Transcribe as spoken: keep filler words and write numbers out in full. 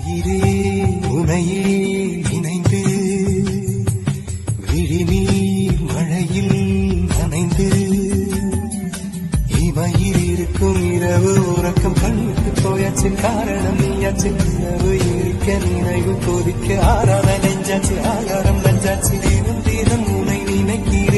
உயிரே உனையே நினைந்து விழிநீர் மழையில் நனைந்து இமையில் இருக்கும் இரவு உறக்கம் கண்ணுக்கு போயாச்சு காரணம் நீயாச்சு இரவு இருக்க நினைவு கொதிக்க ஆறாத நெஞ்சாச்சு ஆகாரம் நஞ்சாச்சு தினம் தினம் உனை நினைக்க